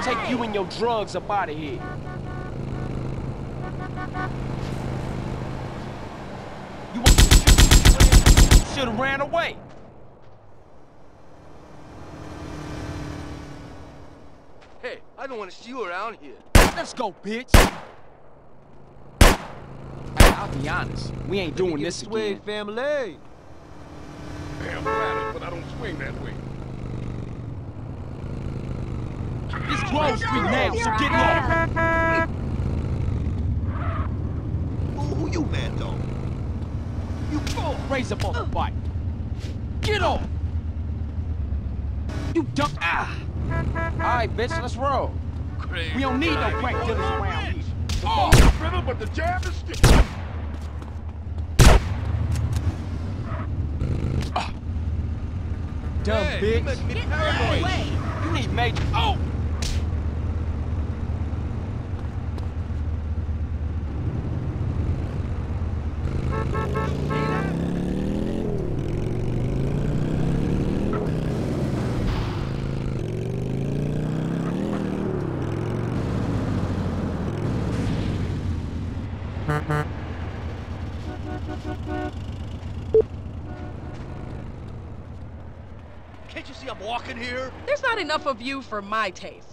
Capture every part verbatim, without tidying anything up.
Take you and your drugs up out of here. You want to shoot? You should have ran away. Hey, I don't want to see you around here. Let's go, bitch. Hey, I'll be honest. We ain't doing this swing, again. family. Hey, I'm flattered, but I don't swing that way. This Grove Street now, so get low. Who, who you, man, though? You go. Raise up on the bike. Get off. You dump. Ah. All right, bitch, let's roll. Crazy. We don't need no crack dealers around here. Oh, riddle, but the jab is still. Uh. Dumb Hey, bitch. you make me paranoid. Hey, you need major. Oh. Can't you see I'm walking here? There's not enough of you for my taste.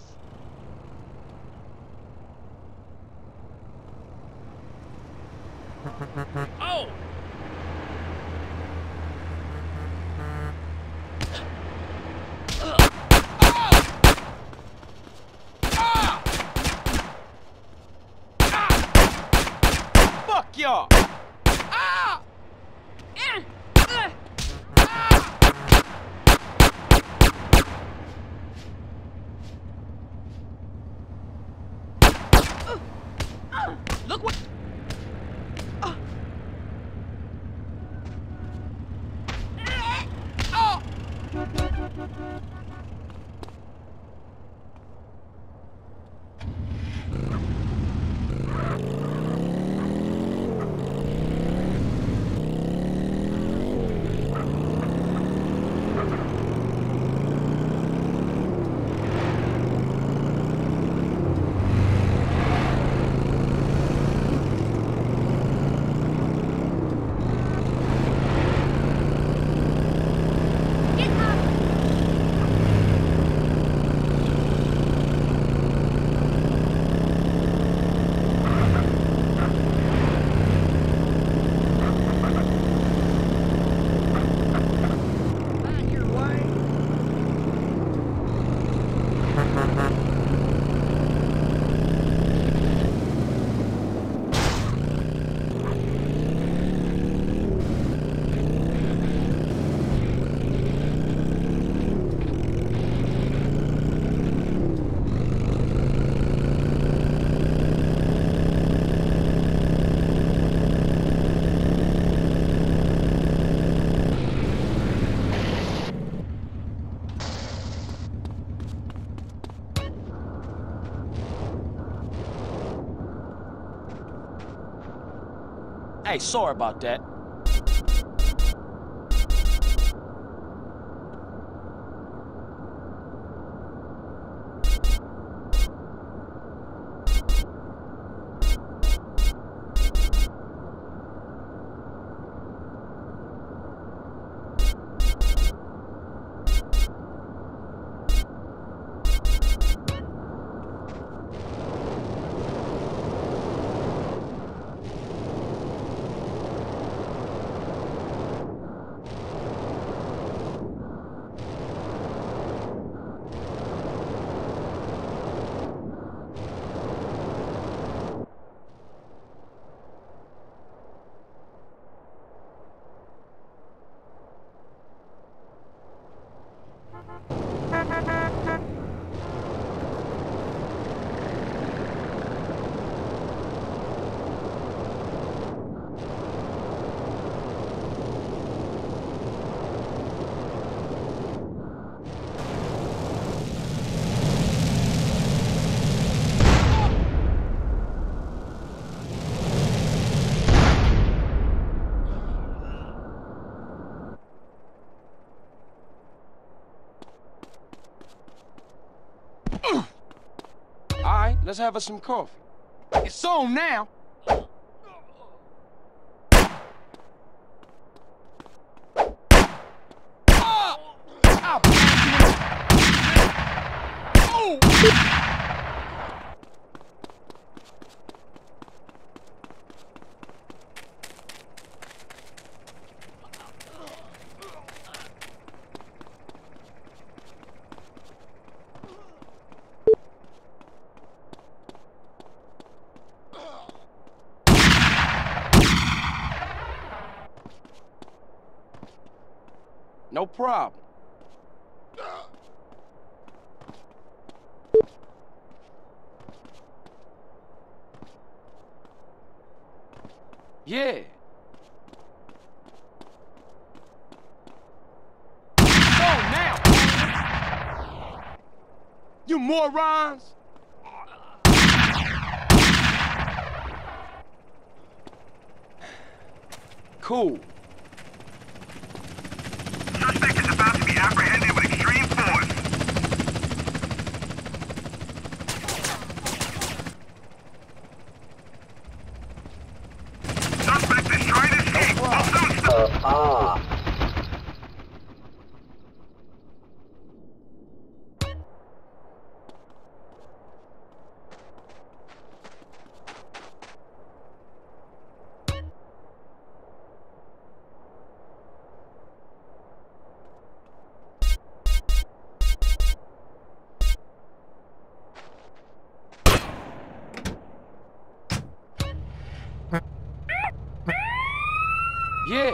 Oh! Fuck y'all. Ah! Eh! Uh! Ah! Uh! Uh! Look what... Uh! Eh! Oh! Hey, sorry about that. let's have us some coffee. It's on now. Ah! I'll oh! No problem. Yeah. Go now! You morons! Cool. Suspect is about to be apprehended with extreme force. Suspect is trying to escape. I'll soon stop. Ah. Yeah.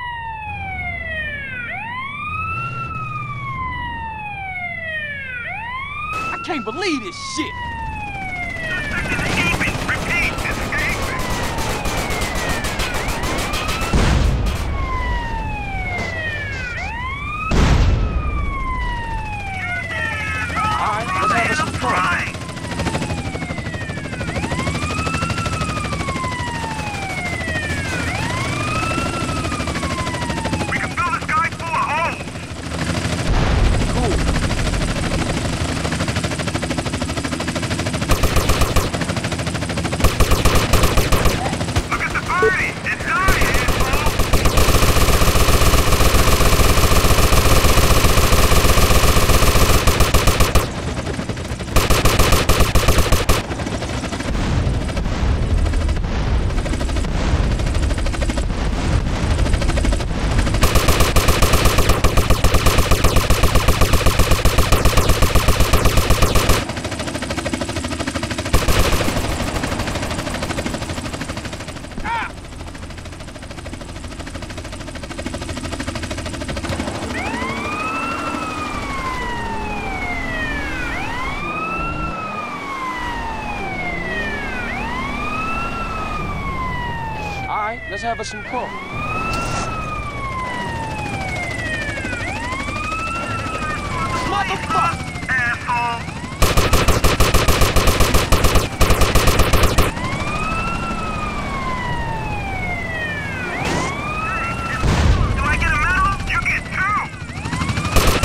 I can't believe this shit. Suspect is escaping. Repeat, escaping. All right, let's have us some coffee. Right. We can fill this guy full of holes. Cool. Look at the birdie. It's dying, asshole. All right, let's have us some coffee. Motherfucker! Asshole. Do I get a medal? You get two.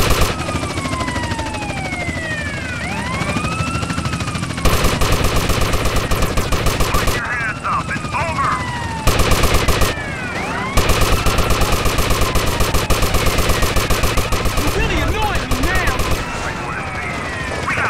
Put your hands up. It's over. You're really annoying me now. We got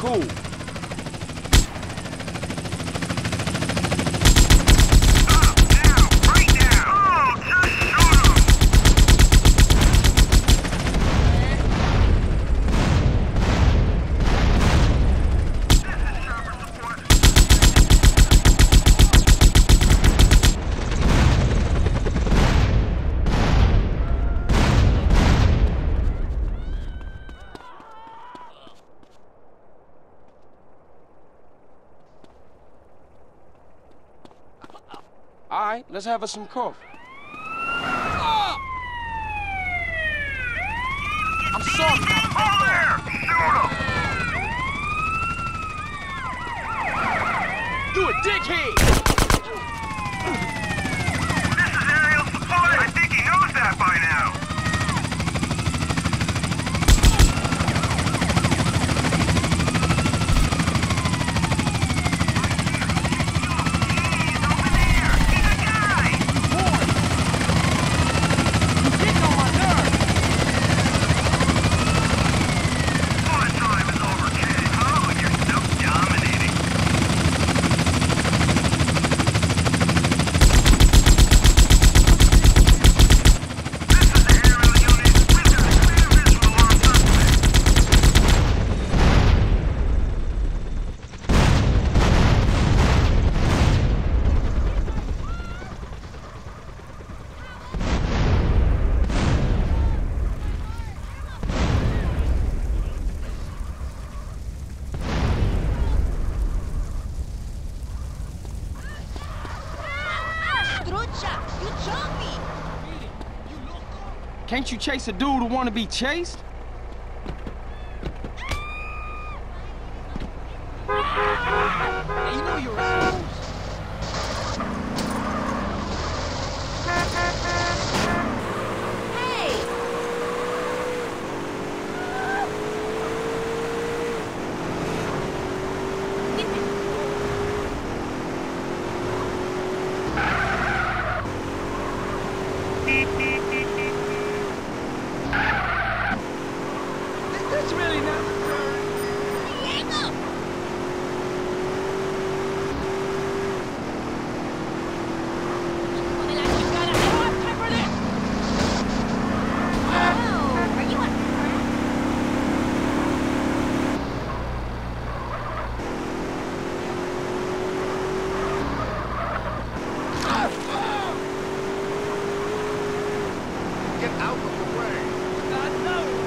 cool. Stop now! Right now! Oh, just shoot him! This is chopper support. All right, let's have us some coffee. I'm sorry. Hold there! Shoot him! You a dickhead! This is aerial support! I think he knows that by now! He's over there! He's a guy! You getting on my nerves. Fun time is over, kid. Oh, you're so dominating. This is the aerial unit. We've got a clear visual on suspect. Trucha, you jumped me. Can't you chase a dude who want to be chased? You know you're right. Hey! That's really necessary. Diego! Hijo de la chingada, I don't have time for this! Oh, are you a Get out of the way. God, no!